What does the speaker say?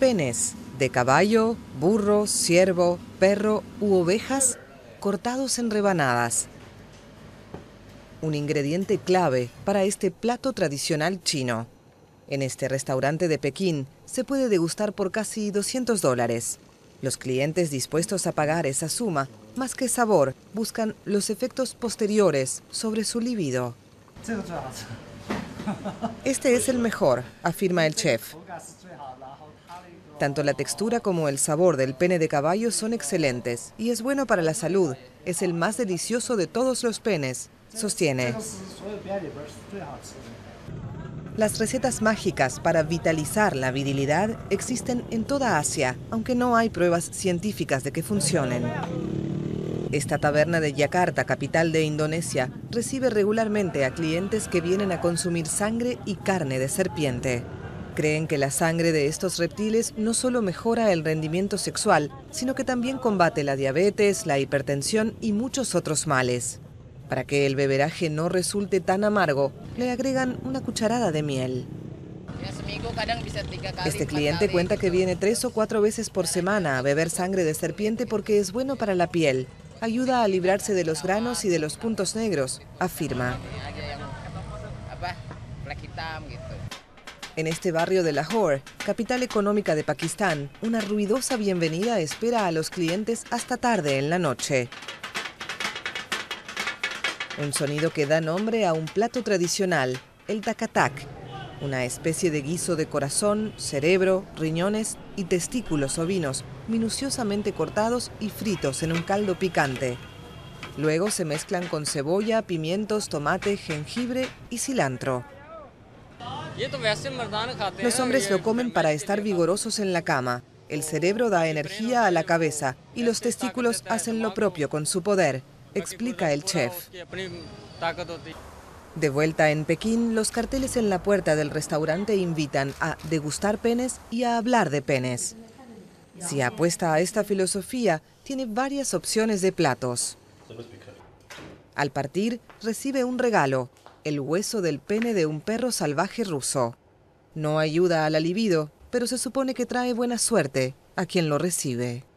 Penes de caballo, burro, ciervo, perro u ovejas cortados en rebanadas. Un ingrediente clave para este plato tradicional chino. En este restaurante de Pekín se puede degustar por casi $200. Los clientes dispuestos a pagar esa suma, más que sabor, buscan los efectos posteriores sobre su libido. Este es el mejor, afirma el chef. Tanto la textura como el sabor del pene de caballo son excelentes y es bueno para la salud. Es el más delicioso de todos los penes, sostiene. Las recetas mágicas para vitalizar la virilidad existen en toda Asia, aunque no hay pruebas científicas de que funcionen. Esta taberna de Yakarta, capital de Indonesia, recibe regularmente a clientes que vienen a consumir sangre y carne de serpiente. Creen que la sangre de estos reptiles no solo mejora el rendimiento sexual, sino que también combate la diabetes, la hipertensión y muchos otros males. Para que el beberaje no resulte tan amargo, le agregan una cucharada de miel. Este cliente cuenta que viene 3 o 4 veces por semana a beber sangre de serpiente porque es bueno para la piel. Ayuda a librarse de los granos y de los puntos negros, afirma. En este barrio de Lahore, capital económica de Pakistán, una ruidosa bienvenida espera a los clientes hasta tarde en la noche. Un sonido que da nombre a un plato tradicional, el takatak, una especie de guiso de corazón, cerebro, riñones y testículos ovinos, minuciosamente cortados y fritos en un caldo picante. Luego se mezclan con cebolla, pimientos, tomate, jengibre y cilantro. Los hombres lo comen para estar vigorosos en la cama. El cerebro da energía a la cabeza y los testículos hacen lo propio con su poder, explica el chef. De vuelta en Pekín, los carteles en la puerta del restaurante invitan a degustar penes y a hablar de penes. Si apuesta a esta filosofía, tiene varias opciones de platos. Al partir, recibe un regalo, el hueso del pene de un perro salvaje ruso. No ayuda a la libido, pero se supone que trae buena suerte a quien lo recibe.